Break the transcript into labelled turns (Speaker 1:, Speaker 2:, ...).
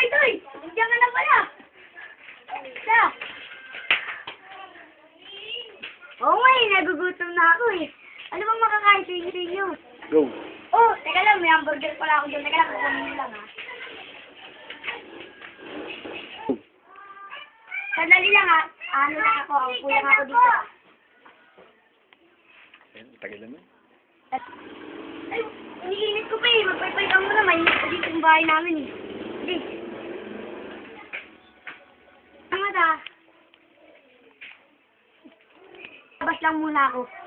Speaker 1: Toy! Nandiyan ka na pala! Isa! Oo nga eh, nagugutom na ako eh. Ano bang makakain sa inyo?
Speaker 2: Go.
Speaker 1: Oh, teka lang, may hamburger pala ako dyan. Teka lang, kukunin mo lang ha. Sandali lang ha. Ano lang ako, ang kulang ako dito.
Speaker 2: Tagal naman.
Speaker 1: Ay, iniinit ko pa eh. Magpaypay ka muna. Mainit pa dito yung bahay namin eh. Sige. Tama ta. Labas lang muna ako.